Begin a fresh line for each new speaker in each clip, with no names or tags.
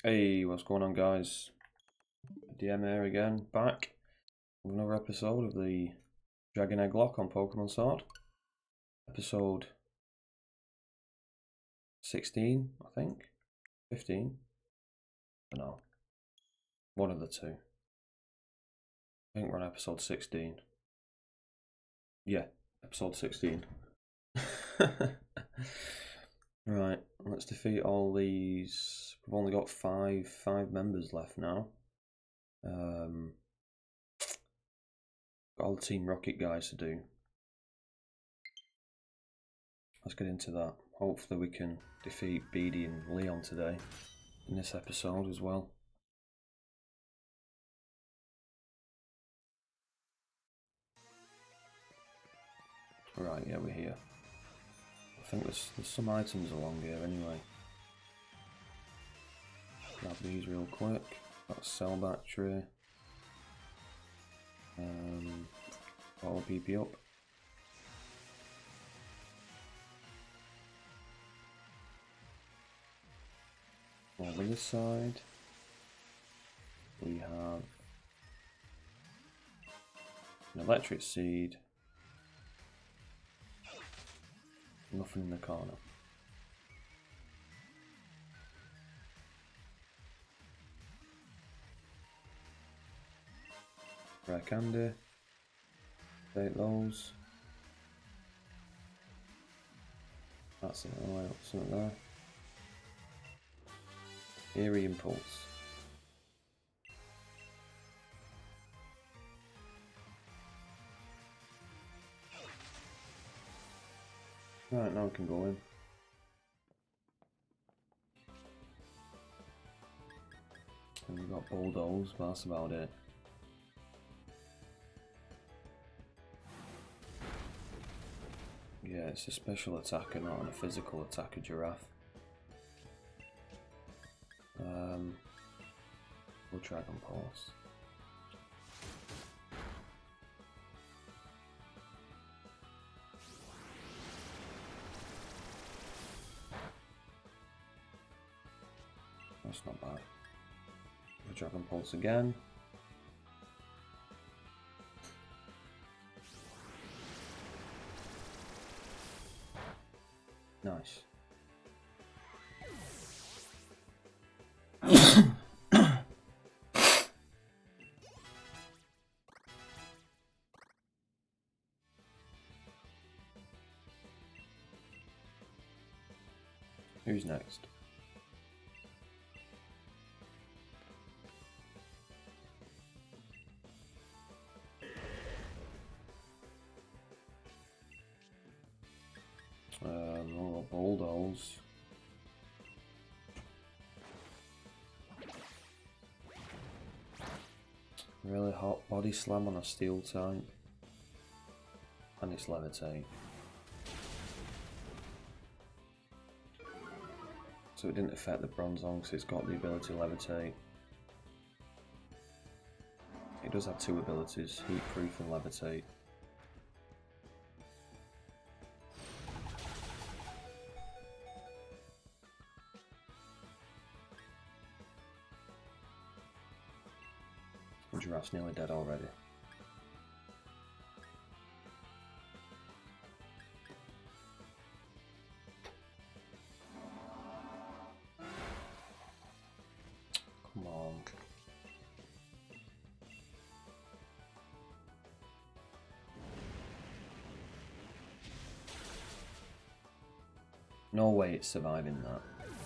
Hey, what's going on, guys? DM here again, back with another episode of the Dragon Egg Lock on Pokemon Sword. Episode 16, I think. 15? I don't know. One of the two. I think we're on episode 16. Yeah, episode 16. Right, let's defeat all these. We've only got five members left now. Got all the Team Rocket guys to do. Let's get into that. Hopefully we can defeat Beedee and Leon today in this episode as well. Right, yeah, we're here. I think there's some items along here anyway. Grab these real quick. Got a cell battery. Auto PP up. Over this side, we have an electric seed. Nothing in the corner. Rare candy. Take those. That's something there. Eerie Impulse. Right, now we can go in. And we've got Bulldoze, but that's about it. Yeah, it's a special attacker, not a physical attacker, Giraffe. We'll Dragon Pulse. That's not bad. We'll Dragon Pulse again. Nice. Who's next? Bulldoze. Really hot body slam on a steel type. And it's levitate. So it didn't affect the Bronzong because it's got the ability to levitate. It does have two abilities, heat proof and levitate. Giraffe's nearly dead already. Come on. No way it's surviving that.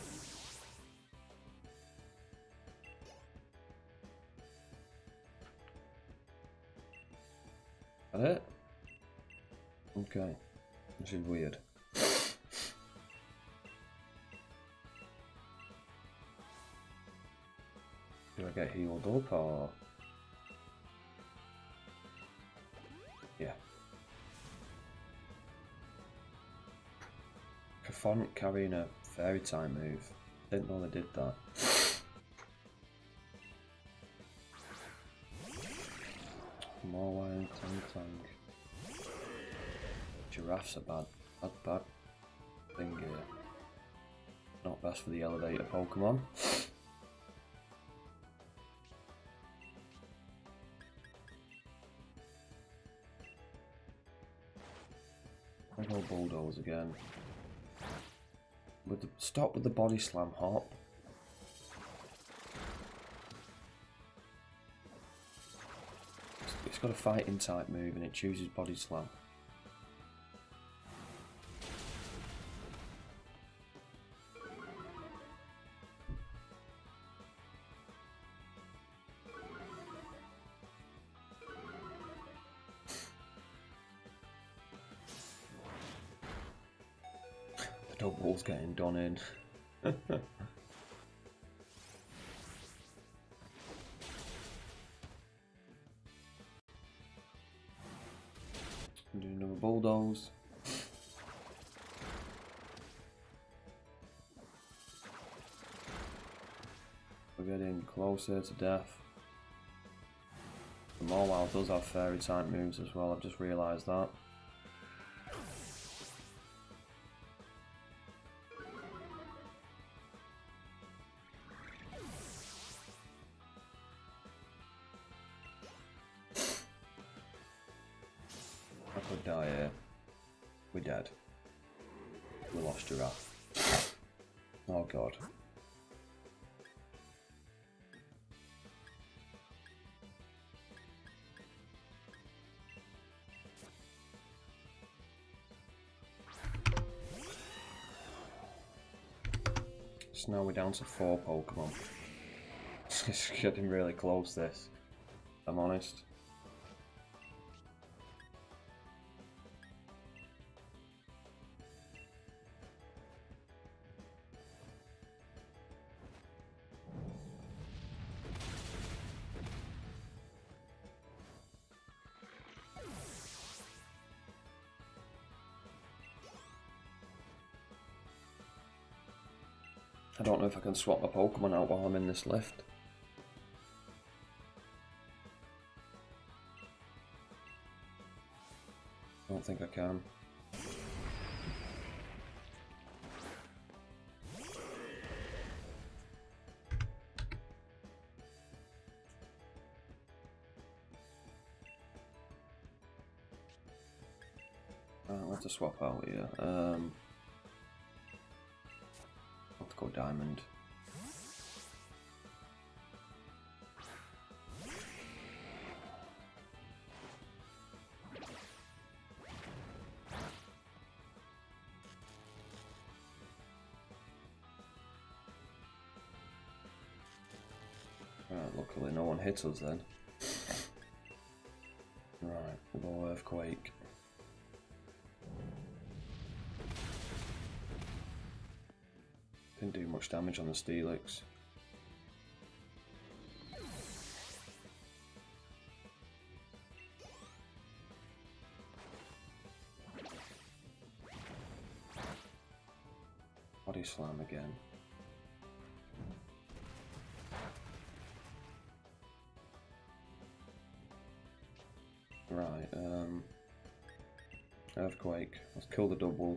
That it? Okay. This is weird. Do I get healed up or? Yeah. Cafonic carrying a fairy type move. Didn't know they did that. More Wild Tang. Giraffe's a bad thing here. Not best for the elevator Pokemon. Go bulldoze again. Stop with the body slam, Hop. It's got a fighting type move and it chooses body slam. The double's getting done in. Do another bulldoze. We're getting closer to death. The Mawile does have fairy type moves as well, I've just realised that. I could die here. We're dead. We lost Giraffe. Oh god. So now we're down to 4 Pokemon. It's getting really close, this. I'm honest. I don't know if I can swap my Pokemon out while I'm in this lift. I don't think I can. I'll have to swap out here. I'll have to go Diamond. Luckily no one hit us then. Right, we'll go Earthquake. Didn't do much damage on the Steelix. Body Slam again. Right, Earthquake. Let's kill the double.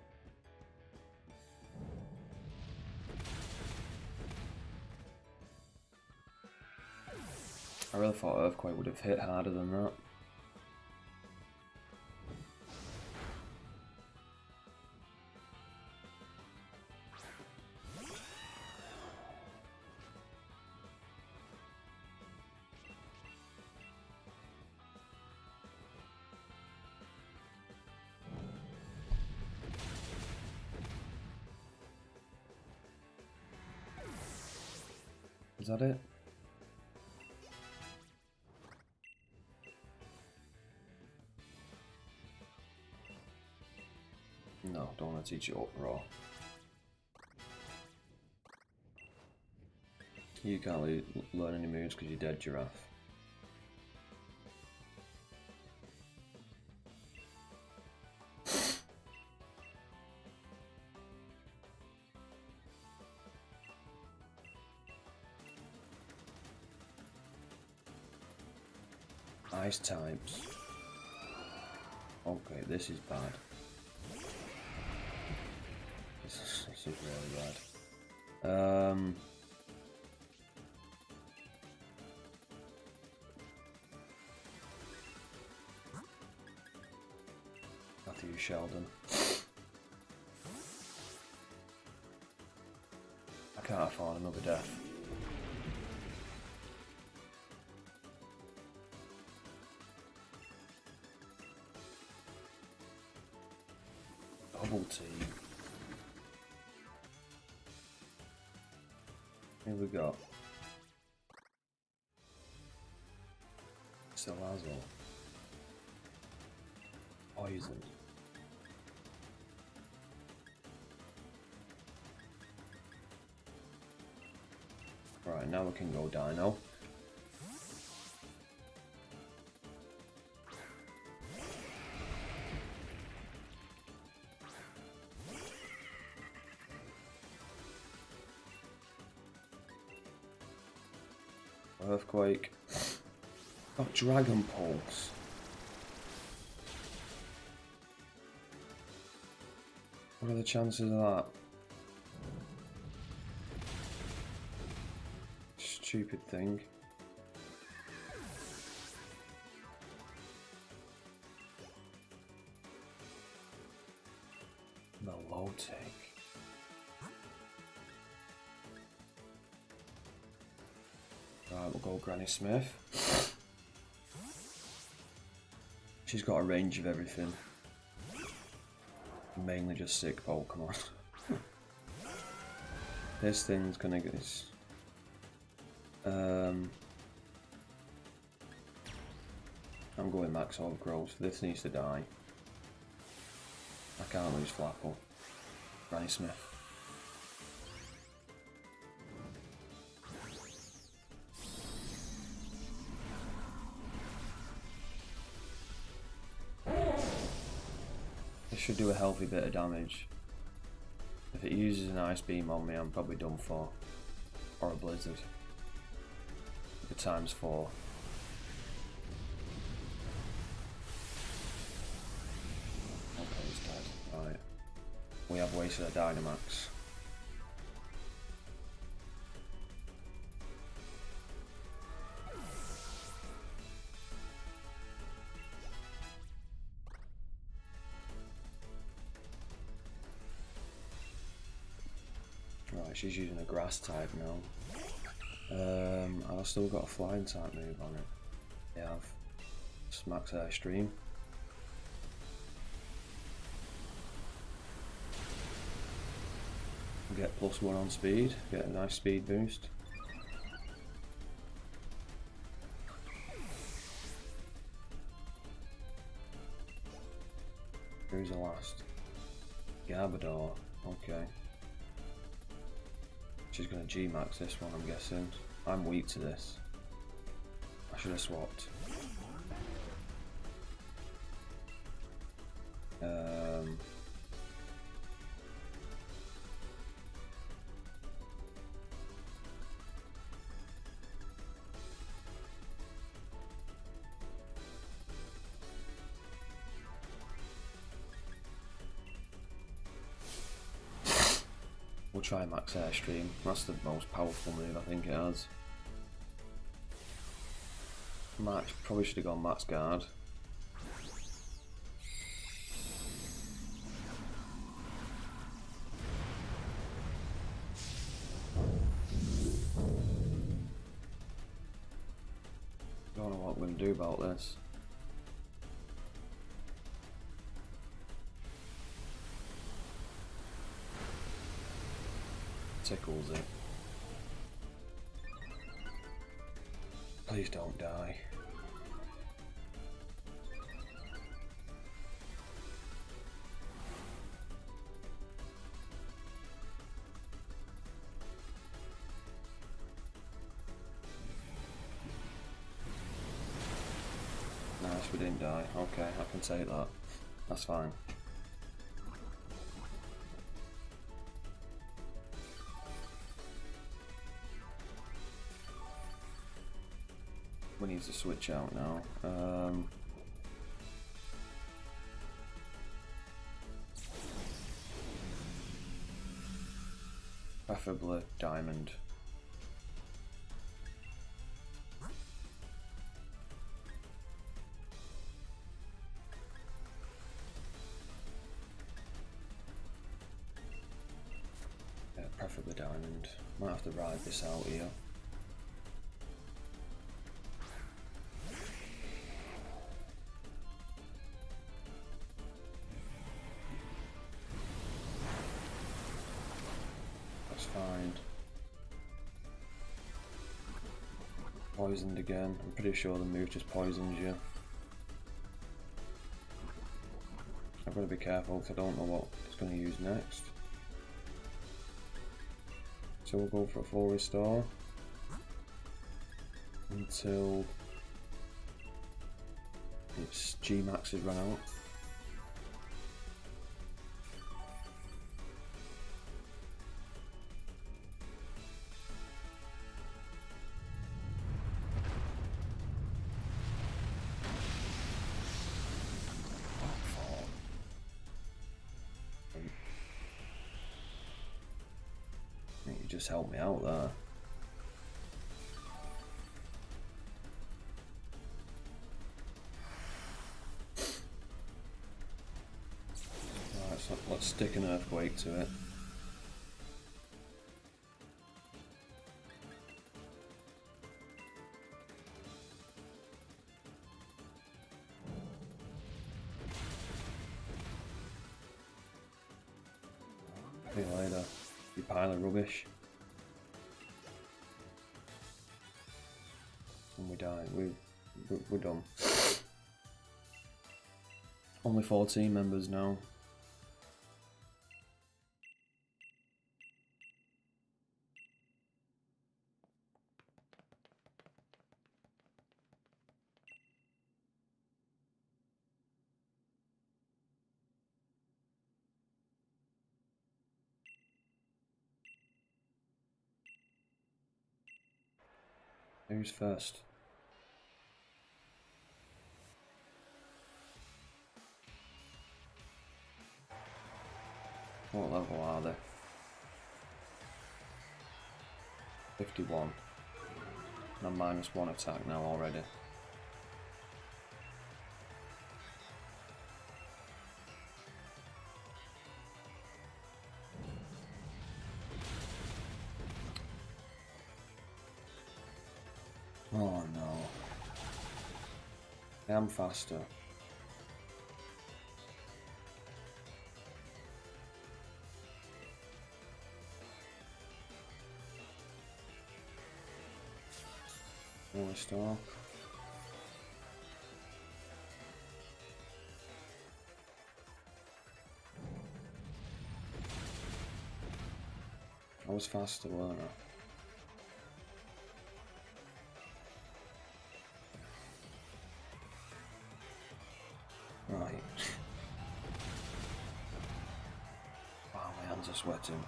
I really thought Earthquake would have hit harder than that. Is that it? No, don't want to teach you up raw. You can't learn any moves because you're dead, Giraffe. Ice types. Okay, this is bad. This is really bad. I have to you, Sheldon. I can't afford another death. Double team. Here we go. Salazzle. Poison. Right, now we can go Dino. Earthquake. Oh, Dragon Pulse. What are the chances of that? Stupid thing. Melodic. Right, we'll go Granny Smith. She's got a range of everything. Mainly just sick Pokemon. This thing's gonna get this. I'm going Max Overgrowth. This needs to die. I can't lose Flapple. Granny Smith. This should do a healthy bit of damage. If it uses an Ice Beam on me, I'm probably done for. Or a Blizzard. The times 4. Okay, he's dead. Right. We have wasted a Dynamax. Right, she's using a grass type now. I've still got a flying type move on it. Yeah, I've Max Airstream. Get +1 on speed, get a nice speed boost. Who's the last? Garbodor, okay. She's going to G-Max this one, I'm guessing. I'm weak to this. I should have swapped. We'll try Max Airstream. That's the most powerful move I think it has. Max probably should have gone Max Guard. Don't know what I'm going to do about this. Tickles it. Please don't die. Nice, we didn't die. Okay, I can take that. That's fine. We need to switch out now. Preferably Diamond. preferably diamond. Might have to ride this out here. That's fine. Poisoned again. I'm pretty sure the move just poisons you. I've got to be careful because I don't know what it's going to use next. So we'll go for a full restore until its G-Max has run out. Just help me out there. Right, so let's stick an earthquake to it. See you later, you pile of rubbish. We die. We're done. Only 14 members now. Who's first? What level are they? 51. And I'm -1 attack now already. Oh no. I am faster. Full restore. I was faster, weren't I? Right. Wow, my hands are sweating.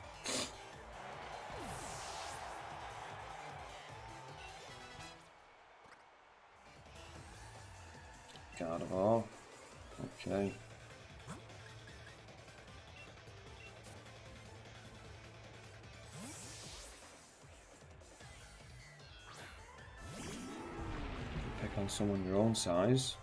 Gardevoir. Okay. Pick on someone your own size.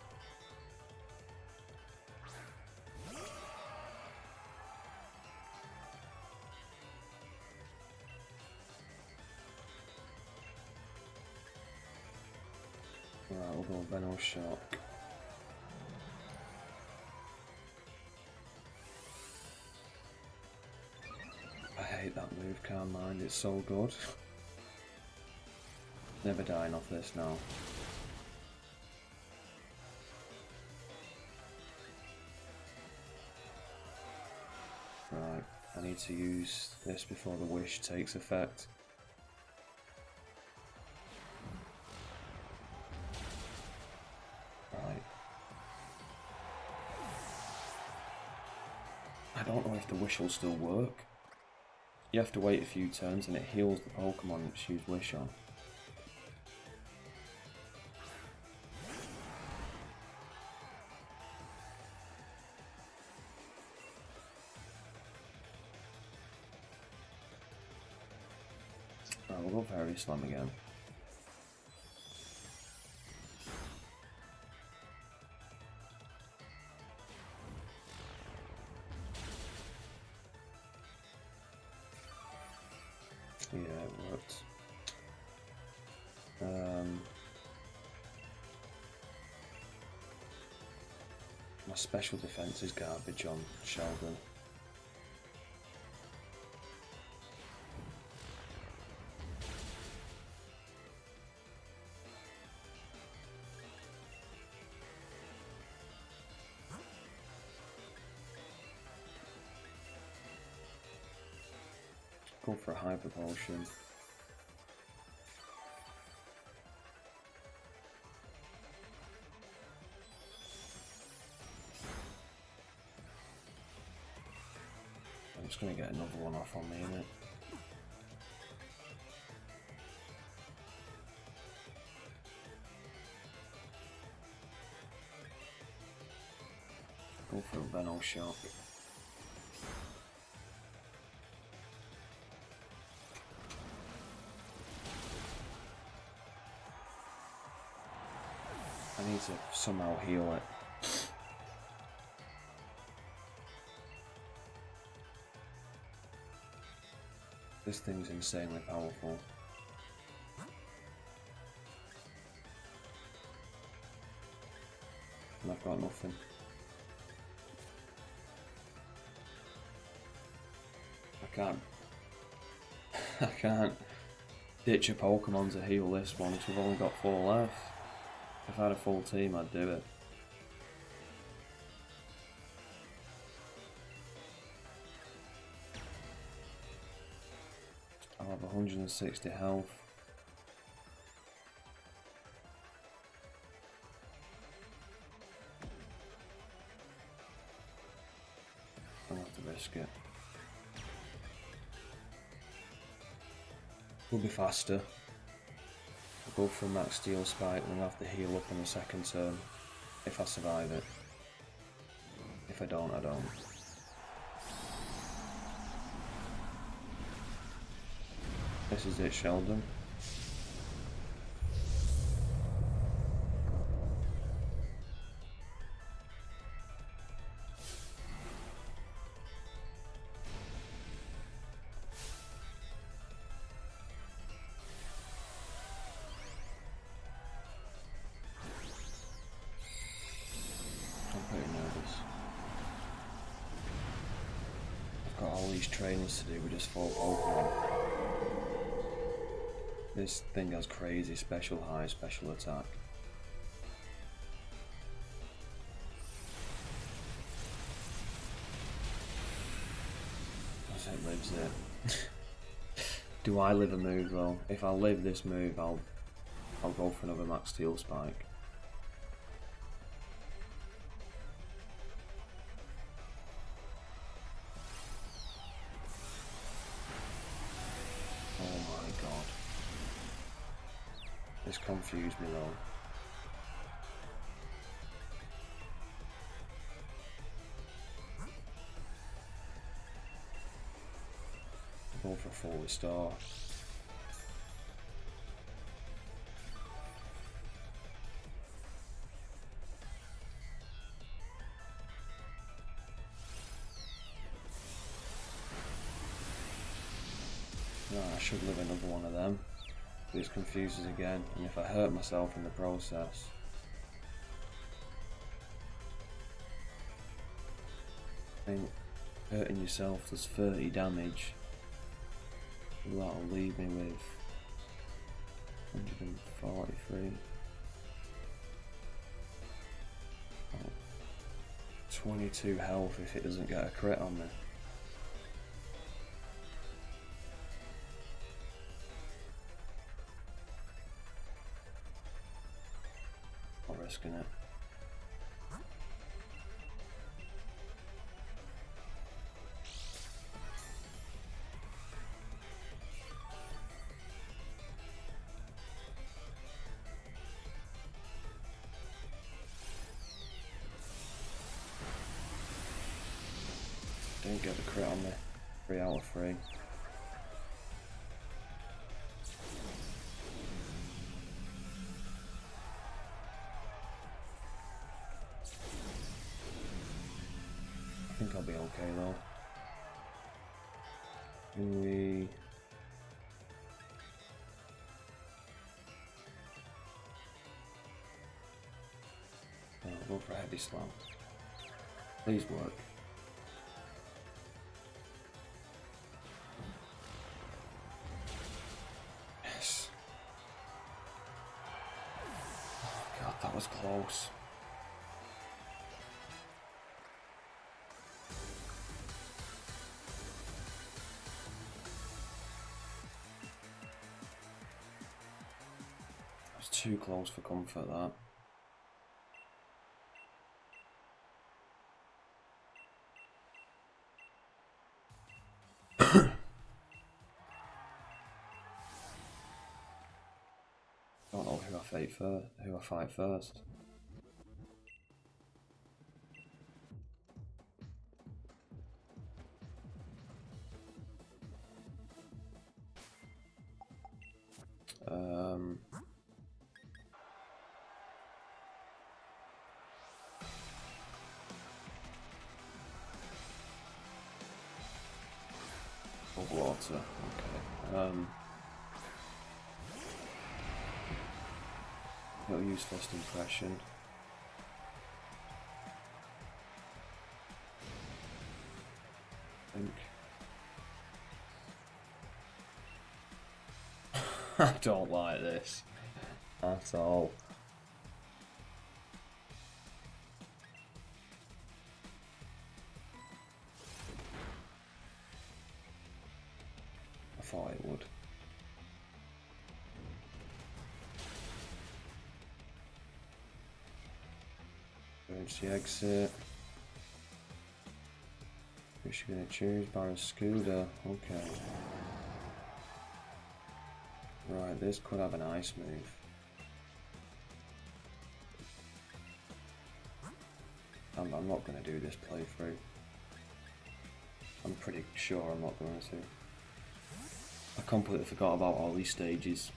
Right, we'll go Venoshock. I hate that move, Calm Mind, it's so good. Never dying off this now. Right, I need to use this before the wish takes effect. Right. I don't know if the wish will still work. You have to wait a few turns and it heals the Pokemon it's used wish on. Right, we'll go Fairy Slam again. special defense is garbage on Sheldon. Go for a hyper potion. I'm just gonna get another one off on me, innit? Go for a Venom shot. I need to somehow heal it. This thing's insanely powerful. And I've got nothing. I can't ditch a Pokemon to heal this one because we've only got 4 left. If I had a full team, I'd do it. I'll have 160 health. I'll have to risk it. We'll be faster. I'll go for a max steel spike and I'll have to heal up on the second turn if I survive it. If I don't, I don't. This is it, Sheldon. I'm pretty nervous. I've got all these trainings to do with just 4 Pokemon. This thing has crazy special high, special attack. As it lives it. Do I live a move though? If I live this move, I'll go for another max steel spike. Oh my god. This confused me though. I'll go for a full restore. No, I should live another one of them. But it confuses again, and if I hurt myself in the process. I think hurting yourself does 30 damage. That'll leave me with 143. Oh, 22 health if it doesn't get a crit on me. Not risking it. Didn't get the crit on me. 3 out of 3. I think I'll be okay though. Can we... I'll go for a heavy slam. Please work. Yes. Oh god, that was close. That was too close for comfort, that. Don't know who I fight first. Water. Okay. I'll use first impression. I don't like this at all. I thought it would. Emergency exit. Who's she gonna choose? Barraskewda. Okay. Right, this could have an ice move. I'm not going to do this playthrough. I'm pretty sure I'm not going to. I completely forgot about all these stages.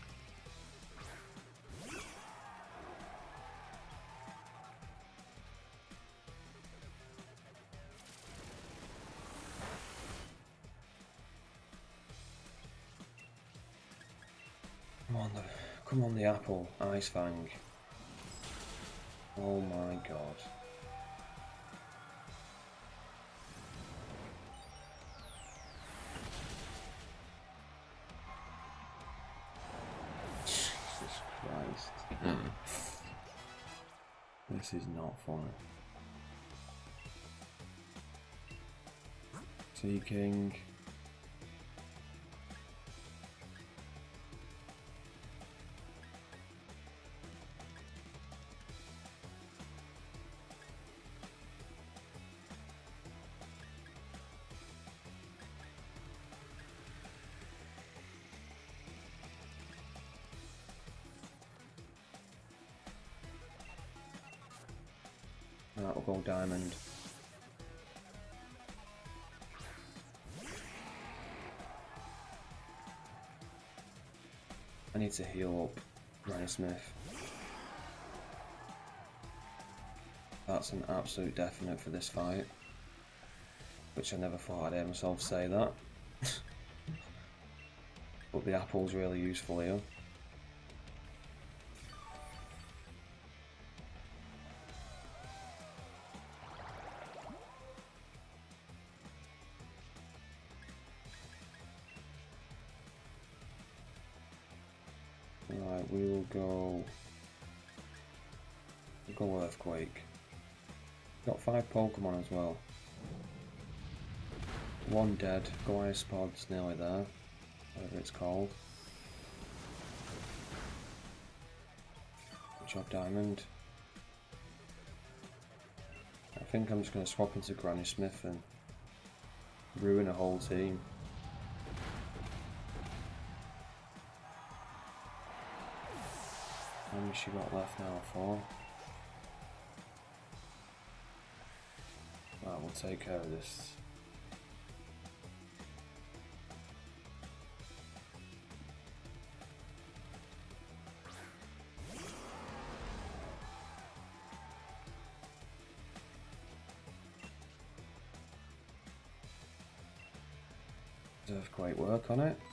Come on the apple, Ice Fang. Oh my god. Jesus Christ. This is not fun. Seeking. Right, we'll go diamond. I need to heal up Granny Smith. That's an absolute definite for this fight. Which I never thought I'd hear myself say that. But the apple's really useful here. Right, we will go... We'll go Earthquake. Got 5 Pokemon as well. 1 dead, go Ice Pod's nearly there. Whatever it's called. Good job, Diamond. I think I'm just going to swap into Granny Smith and ruin a whole team. How many she got left now? 4. Right, we'll take care of this. Earthquake work on it.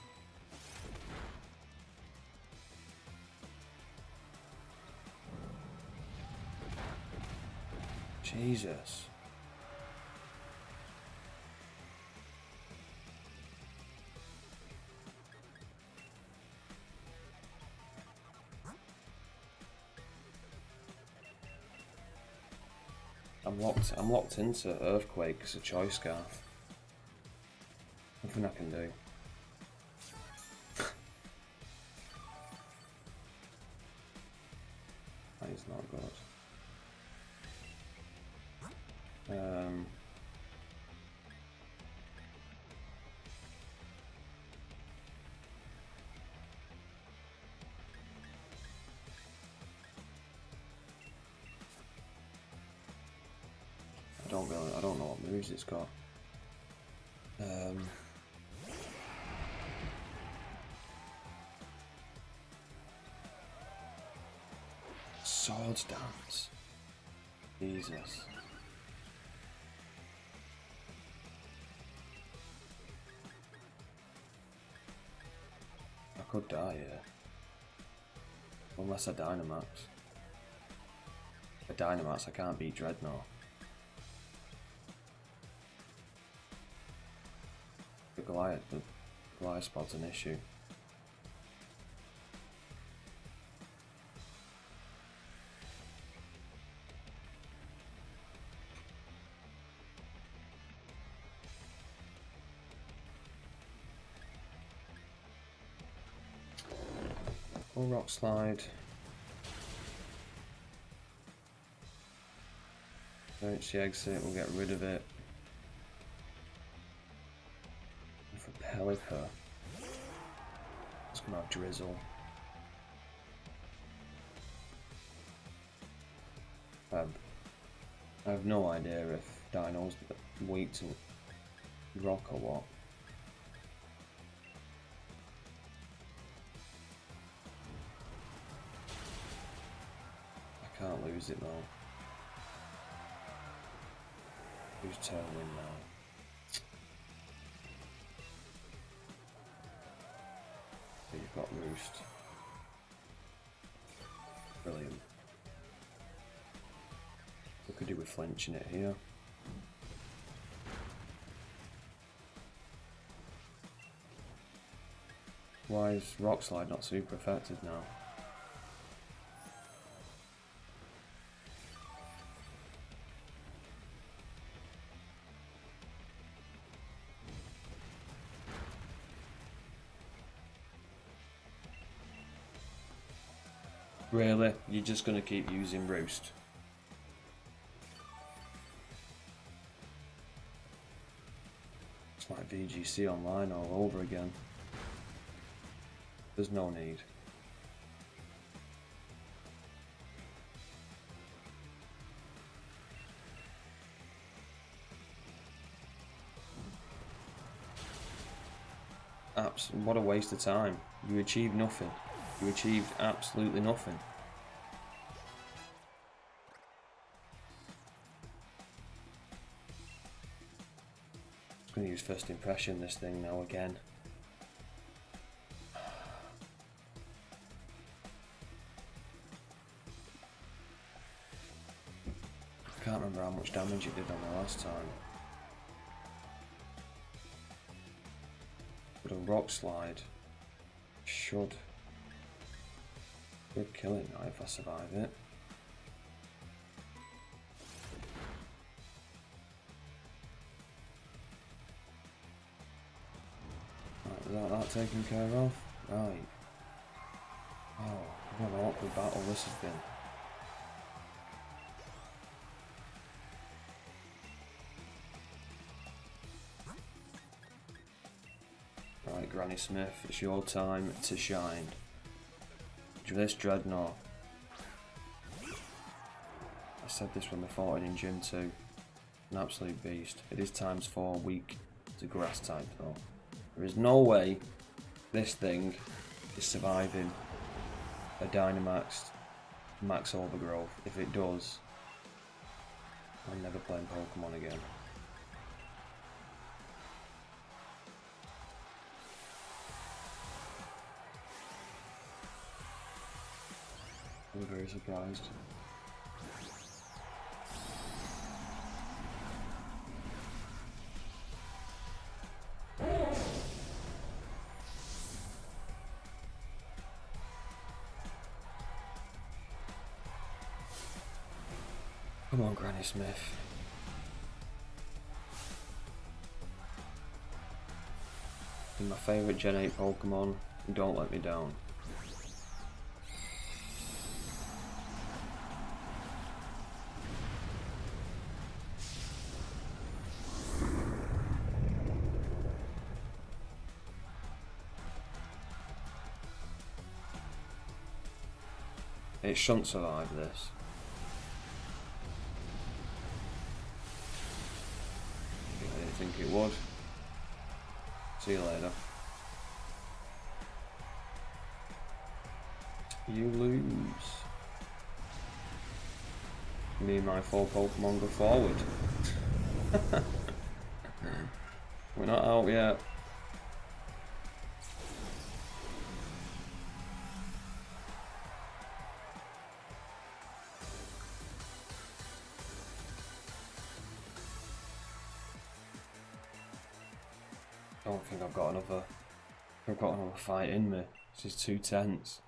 Jesus. I'm locked into Earthquake as a choice scarf. Nothing I can do. That is not good. I don't know what moves it's got. Swords Dance. Jesus. I could die here. Unless I Dynamax. A Dynamax I can't beat Dreadnought. The Goliath spot's an issue. Or Rock Slide. Don't exit, we'll get rid of it. For Pelipper, it's gonna have Drizzle. I have no idea if Dino's weak to rock or what. I can't lose it though. Who's Tailwind now? So you've got Roost. Brilliant. We could do with flinching it here. Why is Rock Slide not super effective now? Really? You're just going to keep using Roost? It's like VGC Online all over again. There's no need. What a waste of time. You achieved nothing. You achieved absolutely nothing. I'm going to use First Impression this thing now again. I can't remember how much damage it did on the last time. But a Rock Slide should kill it now if I survive it. Right, is that taken care of? Right. Oh, what an awkward battle this has been. Right, Granny Smith, it's your time to shine. This Dreadnought. I said this when we fought it in Gym 2. An absolute beast. It is ×4 weak to grass type though. There is no way this thing is surviving a Dynamax Max Overgrowth. If it does, I'm never playing Pokemon again. I'm very surprised. Come on, Granny Smith. You're my favourite Gen 8 Pokemon. Don't let me down. It shouldn't survive this. I didn't think it would. See you later. You lose. Me and my 4 Pokemon go forward. We're not out yet. I don't think I've got another fight in me. This is too tense.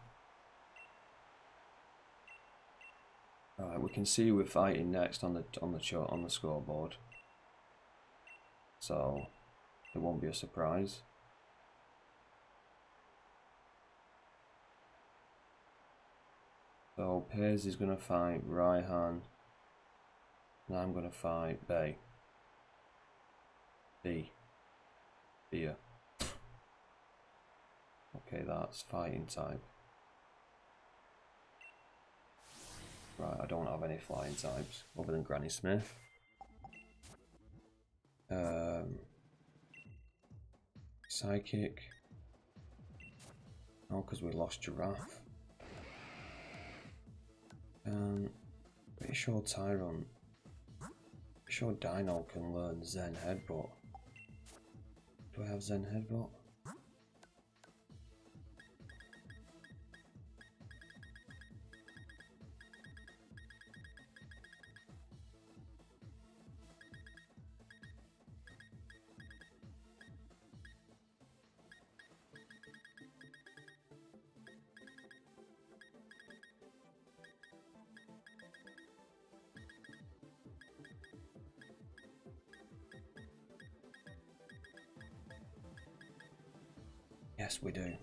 Alright, we can see we're fighting next on the scoreboard. So it won't be a surprise. So Piers is gonna fight Raihan. And I'm gonna fight Bay. Beer. Okay, that's fighting type. Right, I don't have any flying types other than Granny Smith. Psychic. Oh, because we lost Giraffe. Pretty sure Tyron. Pretty sure Dino can learn Zen Headbutt. Do I have Zen Headbutt? Yes, we do.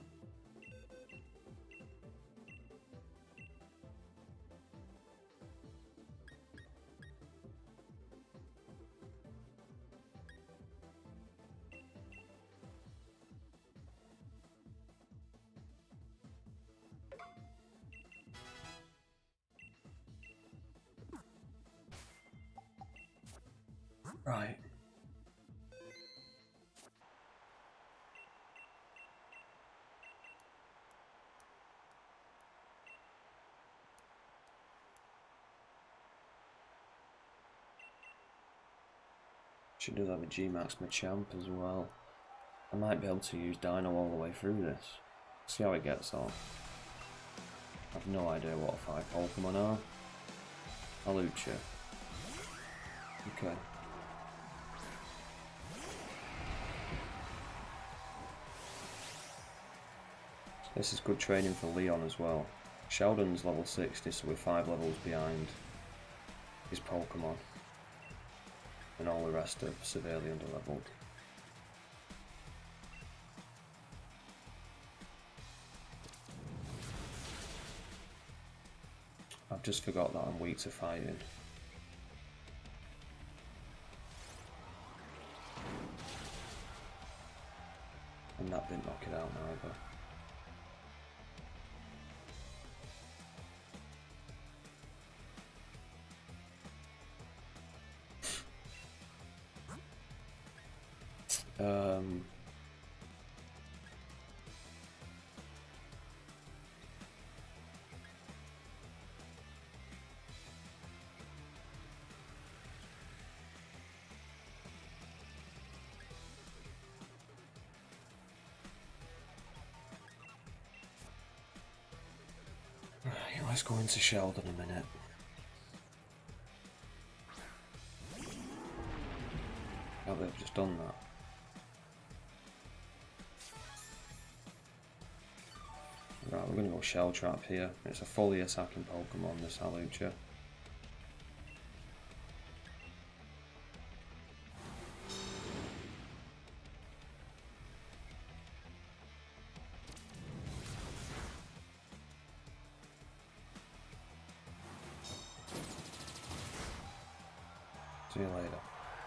Right. She does have a G-Max Machamp as well. I might be able to use Dino all the way through this. See how it gets on. I have no idea what 5 Pokemon are. Alucha. Okay. This is good training for Leon as well. Sheldon's level 60, so we're 5 levels behind his Pokemon. And all the rest are severely underleveled. I've just forgot that I'm weak to fighting. And that didn't knock it out neither. Right, let's go into Sheldon a minute. Now they've just done that. Right, we're going to go Shell Trap here. It's a fully attacking Pokemon, this Alucha. See you later.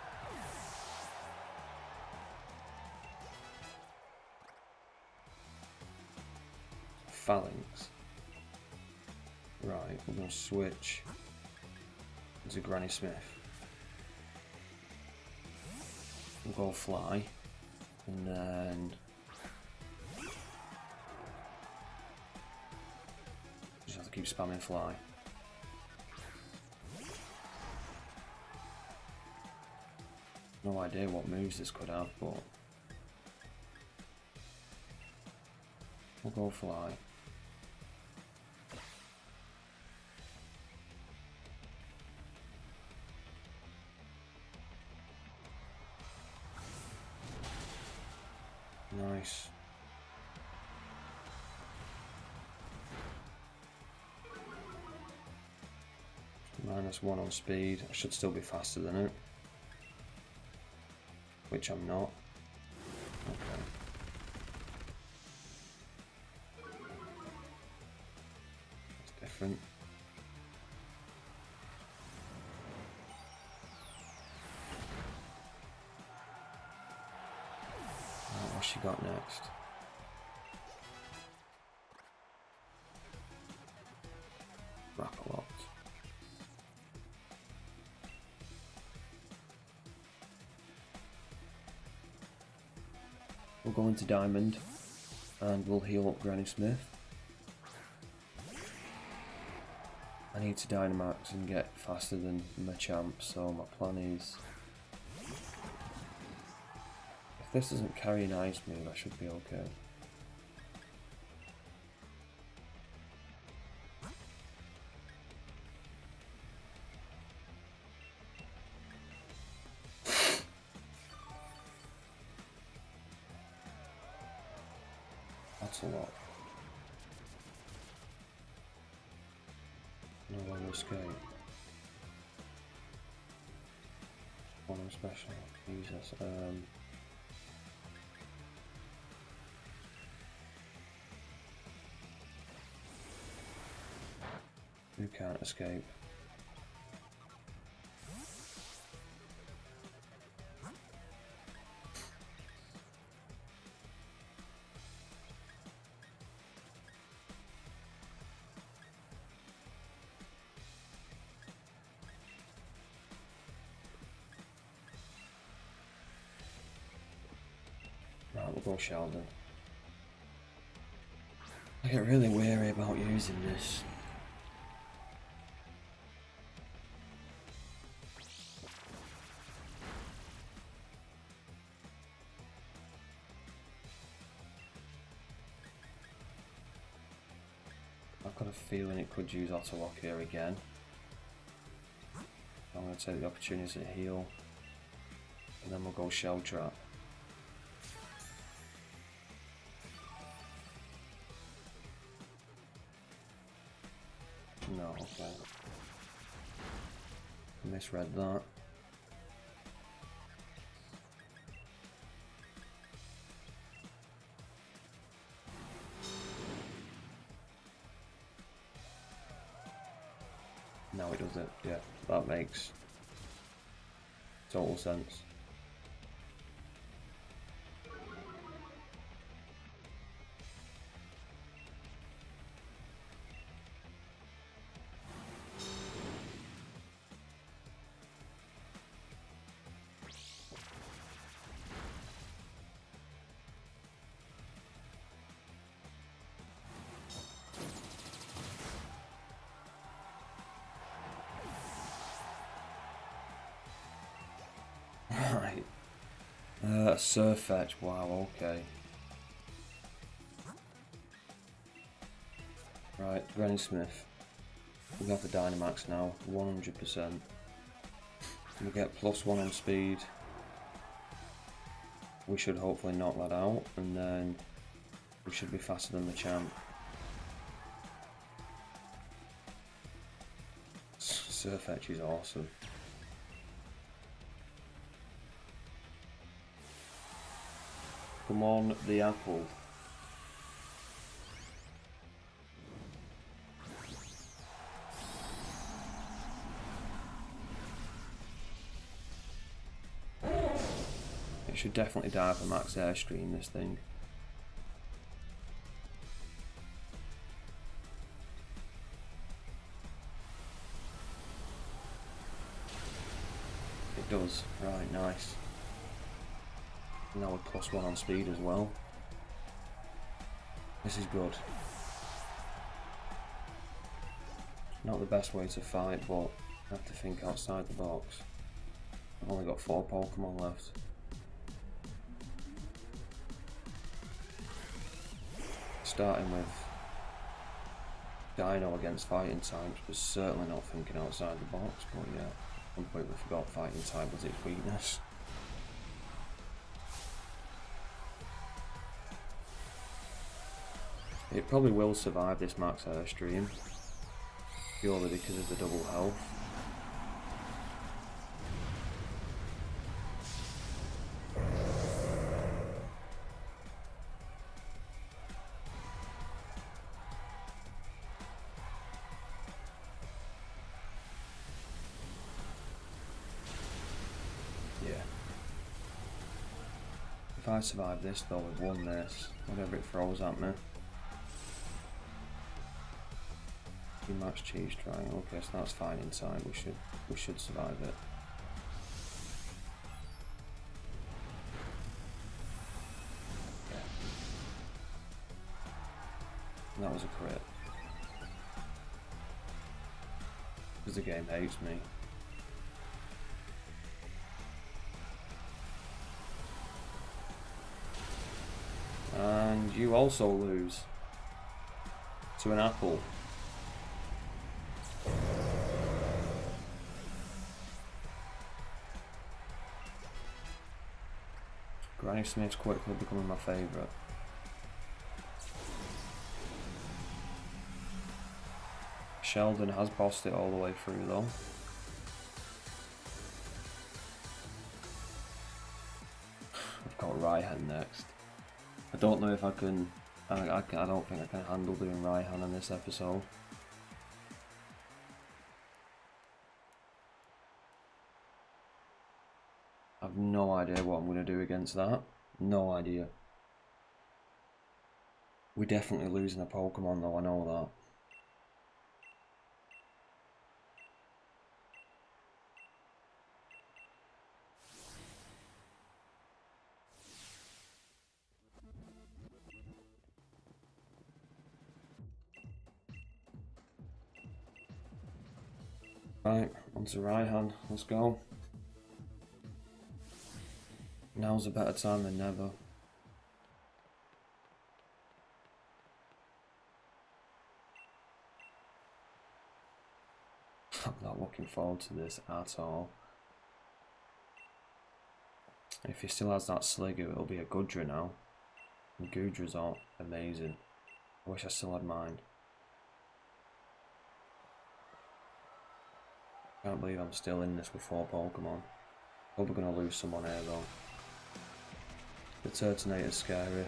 Phalanx. Right, we're going to switch to Granny Smith. We'll go fly, and then just have to keep spamming fly. No idea what moves this could have, but we'll go fly. Nice. -1 on speed. I should still be faster than it. Which I'm not. Okay. That's different. What's she got next? Grapple-Locked. We'll go into Diamond and we'll heal up Granny Smith. I need to Dynamax and get faster than Machamp, so my plan is, if this doesn't carry an ice move, I should be okay. That's a lot. No one will escape. One on special. Jesus. You can't escape. Right, we'll go Sheldon. I get really wary about using this. I've got a feeling it could use Auto Lock here again. I'm going to take the opportunity to heal, and then we'll go Shell Trap. No, okay. Misread that. Now it does it, yeah, that makes total sense. Right. Surfetch, wow, okay. Right, Granny Smith. We got the Dynamax now, 100%. We get +1 on speed. We should hopefully knock that out, and then we should be faster than the champ. Surfetch is awesome. Come on, the apple. should definitely die for max airstream, this thing. It does. Right, nice. Now we're +1 on speed as well. This is good. Not the best way to fight, but I have to think outside the box. I've only got 4 Pokemon left. Starting with Dino against fighting types was certainly not thinking outside the box, but yeah, completely forgot fighting type was its weakness. It probably will survive this max airstream, purely because of the double health. Yeah. If I survive this though, we've won this, whatever it throws at me. Max cheese triangle. Okay, so that's fine inside. We should survive it. Yeah. And that was a crit. Because the game hates me. And you also lose to an apple. Granny Smith's quickly becoming my favourite. Sheldon has bossed it all the way through though. I've got Raihan next. I don't know if I can... I don't think I can handle doing Raihan in this episode. I've no idea what I'm going to do against that. No idea. We're definitely losing a Pokemon though, I know that. Right, onto Raihan, let's go. Now's a better time than never. I'm not looking forward to this at all. If he still has that Sliggoo, it'll be a Gudra now. And Gudra's are amazing. I wish I still had mine. Can't believe I'm still in this with 4 Pokemon. Hope we're going to lose someone here though. The Turtonator's scary.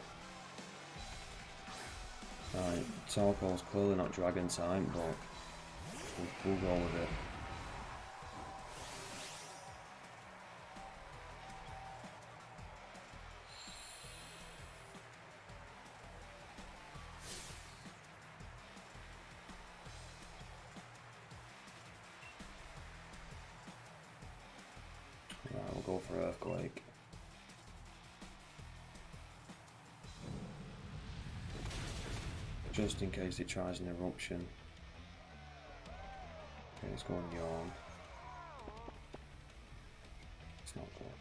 Right, Torkoal's clearly not Dragon type, but we'll go with it. Right, we'll go for Earthquake. Just in case it tries an eruption. Okay, let's go on Yawn. It's not good.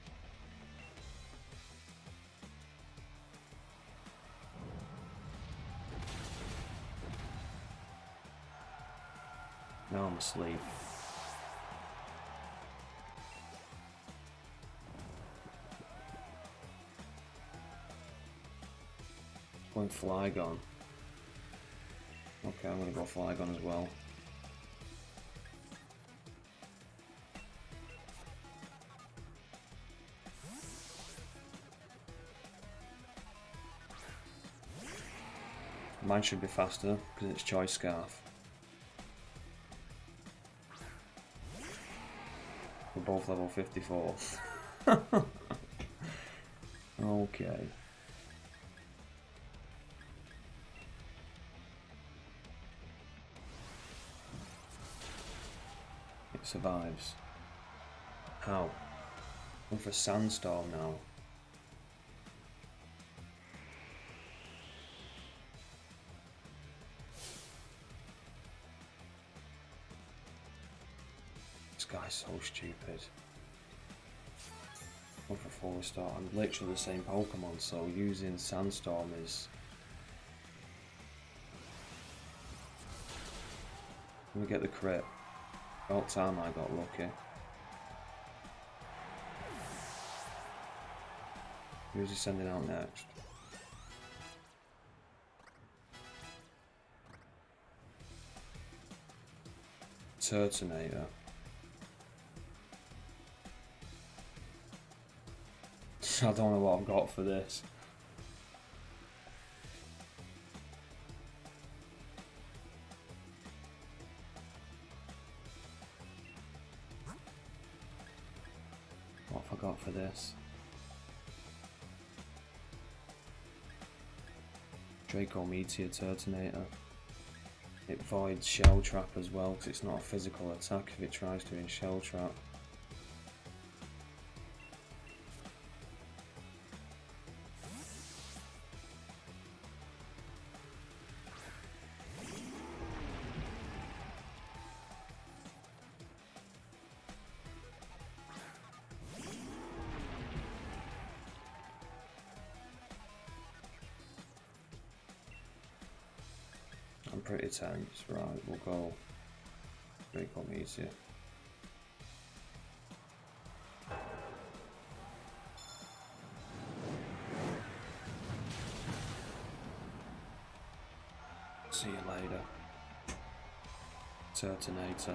Now I'm asleep. Going Flygon. Okay, I'm gonna go Flygon as well. Mine should be faster because it's Choice Scarf. We're both level 54. Okay. It survives. How? I'm for Sandstorm now. This guy's so stupid. One for 4-star. I'm literally the same Pokemon, so using Sandstorm is... Let me get the crit. About time I got lucky. Who's he sending out next? Turtonator. I don't know what I've got for this. What have I got for this? Draco Meteor Turtonator. It voids Shell Trap as well, because it's not a physical attack if it tries to in Shell Trap. I'm pretty tense. Right, we'll go Draco Meteor. See you later. Turtonator.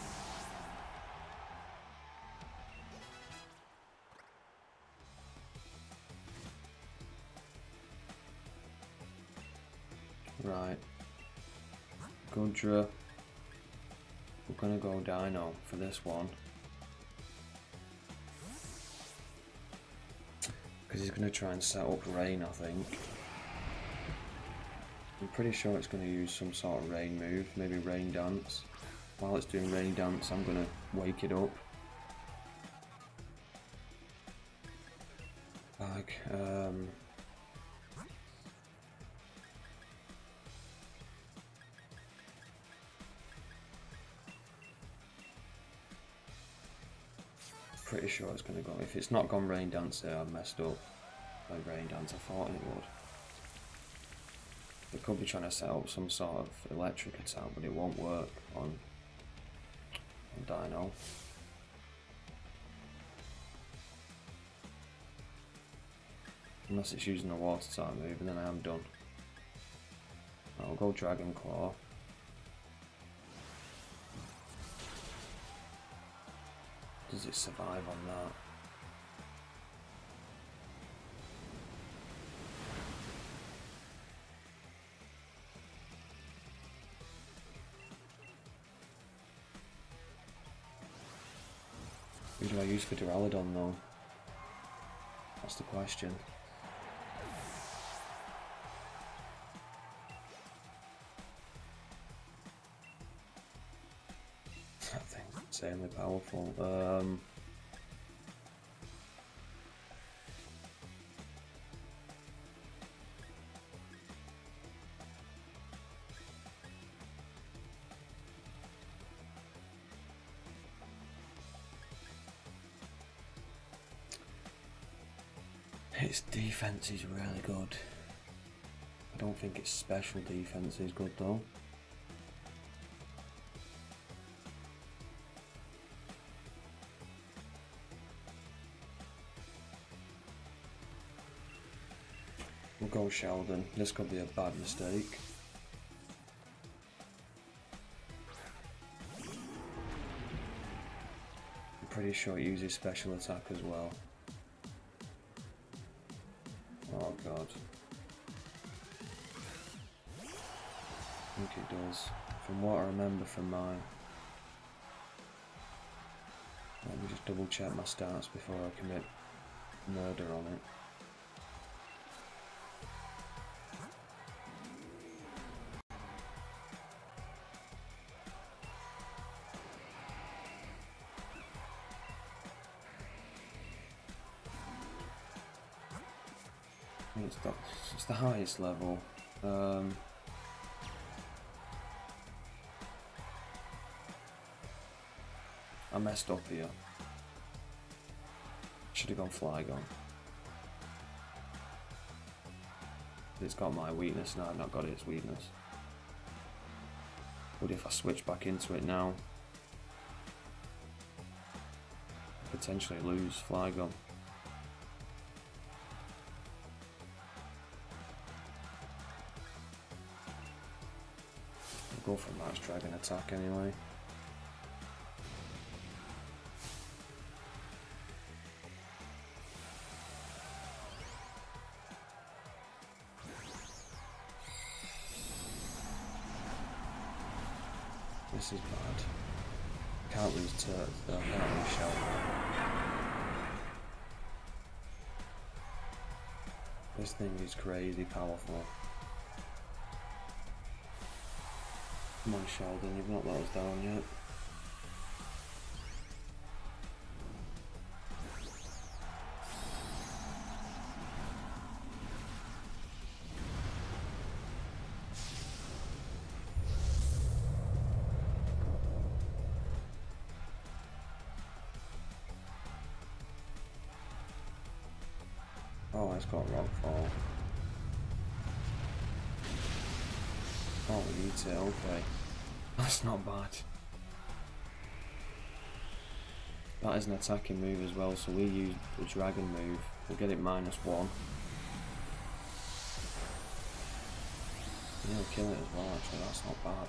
Right. Gudra. We're gonna go Dino for this one. Because he's gonna try and set up Rain, I think. I'm pretty sure it's gonna use some sort of Rain move, maybe Rain Dance. While it's doing Rain Dance, I'm gonna wake it up. Like, pretty sure it's gonna go. If it's not gone Rain Dance there, I've messed up. Like Rain Dance, I thought it would. It could be trying to set up some sort of electric attack, but it won't work on Dino. Unless it's using the water type move, and then I am done. I'll go Dragon Claw. Does it survive on that? Who do I use for Duraludon though? That's the question. I think insanely powerful. Its defense is really good. I don't think its special defense is good though. We'll go Sheldon. This could be a bad mistake. I'm pretty sure it uses special attack as well. Oh god. I think it does. From what I remember from mine. Let me just double check my stats before I commit murder on it. it's the highest level. I messed up here. Should have gone Flygon. It's got my weakness and I've not got its weakness. What if I switch back into it now? Potentially lose Flygon. I'll go for Max Dragon attack anyway. This is bad. Can't lose Turk though, can't lose Shelter. This thing is crazy powerful. Come on Sheldon, you've not let us down yet. Oh, it's got Rockfall. Oh, we need it, okay. That's not bad. That is an attacking move as well, so we use the dragon move. We'll get it -1. Yeah, we'll kill it as well actually, that's not bad.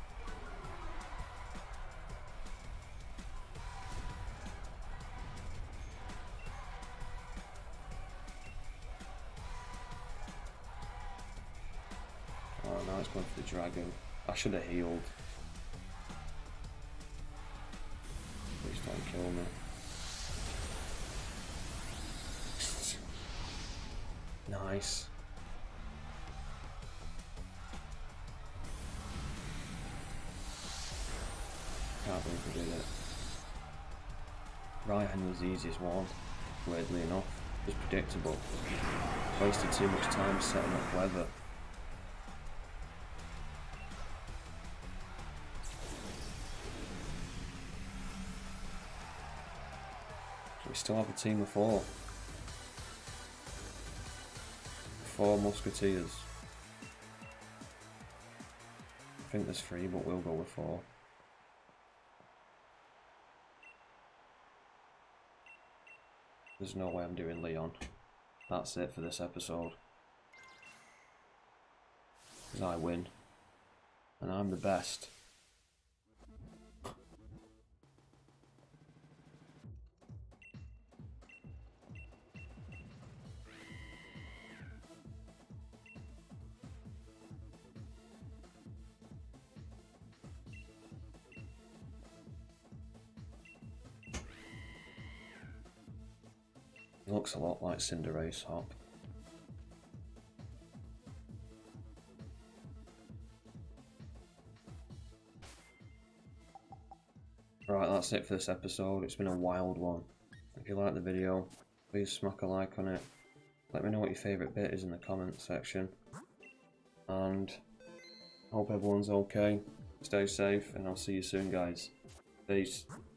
Oh, now it's going for the dragon. I should have healed. Please don't kill me. Nice. Can't believe we did it. Raihan was the easiest one, weirdly enough. Just predictable. Wasted too much time setting up weather. We still have a team of 4. 4 Musketeers. I think there's 3, but we'll go with 4. There's no way I'm doing Leon. That's it for this episode. Because I win. And I'm the best. It looks a lot like Cinderace Hop. Right, that's it for this episode. It's been a wild one. If you like the video, please smack a like on it. Let me know what your favourite bit is in the comments section. And I hope everyone's okay. Stay safe and I'll see you soon guys. Peace.